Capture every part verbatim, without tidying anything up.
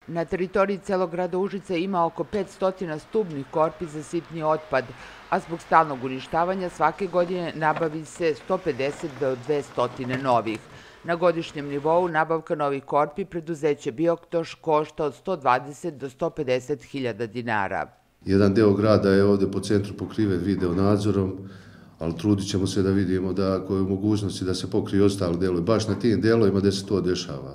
Na teritoriji celog grada Užica ima oko petsto stubnih korpi za sitni otpad, a zbog stalnog uništavanja svake godine nabavi se sto pedeset do dvesta novih. Na godišnjem nivou nabavka novih korpi preduzeće Bioktoš košta od sto dvadeset do sto pedeset hiljada dinara. Jedan deo grada je ovde po centru pokriven video nadzorom, ali trudit ćemo se da vidimo da ako je u mogućnosti da se pokrije ostali delovi, baš na tim delovima gde se to dešava.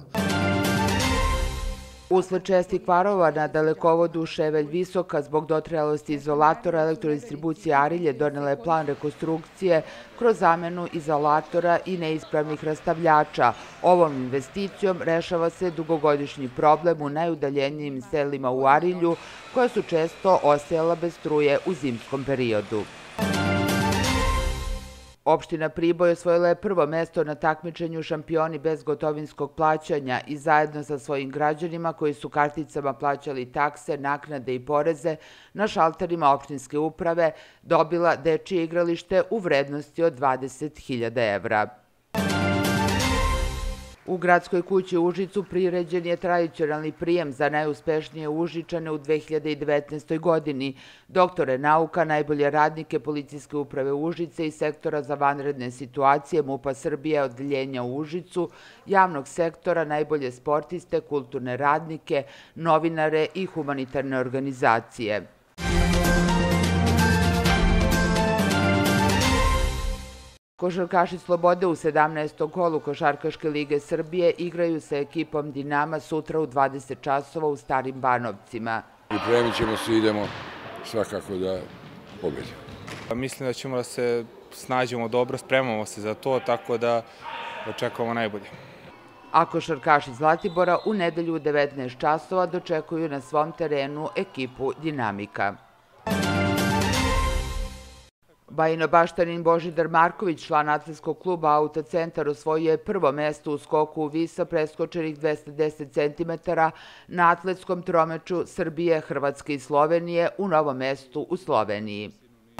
Usled čestih kvarova na dalekovodu Ševelj-Visoka zbog dotrajalosti izolatora Elektrodistribucija Arilje donela je plan rekonstrukcije kroz zamenu izolatora i neispravnih rastavljača. Ovom investicijom rešava se dugogodišnji problem u najudaljenijim selima u Arilju, koja su često ostajala bez struje u zimskom periodu. Opština Priboj osvojila je prvo mesto na takmičenju Šampioni bez gotovinskog plaćanja i zajedno sa svojim građanima koji su karticama plaćali takse, naknade i poreze na šalterima opštinske uprave dobila dečije igralište u vrednosti od dvadeset hiljada evra. U Gradskoj kući u Užicu priređen je tradicionalni prijem za najuspešnije Užičane u dve hiljade devetnaestoj godini. Doktore nauka, najbolje radnike Policijske uprave Užice i sektora za vanredne situacije MUP-a Srbije odeljenja u Užicu, javnog sektora, najbolje sportiste, kulturne radnike, novinare i humanitarne organizacije. Košarkaši Slobode u sedamnaestom kolu Košarkaške lige Srbije igraju sa ekipom Dinama sutra u dvadeset časova u Starim Banovcima. Pripremit ćemo se, idemo svakako da pobedimo. Mislim da ćemo da se snađemo dobro, spremamo se za to, tako da očekujemo najbolje. A košarkaši Zlatibora u nedelju u devetnaest časova dočekuju na svom terenu ekipu Dinamika. Bajinobaštanin Božidar Marković, član atletskog kluba Autocentar, osvojio je prvo mesto u skoku u vis preskočenih dvesta deset centimetara na atletskom tromeču Srbije, Hrvatske i Slovenije u Novom Mestu u Sloveniji.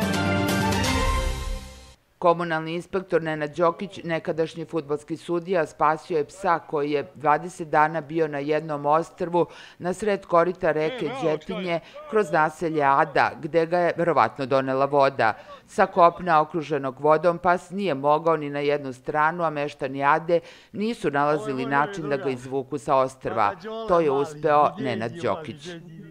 Komunalni inspektor Nenad Đokić, nekadašnji fudbalski sudija, spasio je psa koji je dvadeset dana bio na jednom ostrvu na sred korita reke Đetinje kroz naselje Ada, gde ga je verovatno donela voda. Sa kopna okruženog vodom pas nije mogao ni na jednu stranu, a meštani Ade nisu nalazili način da ga izvuku sa ostrva. To je uspeo Nenad Đokić.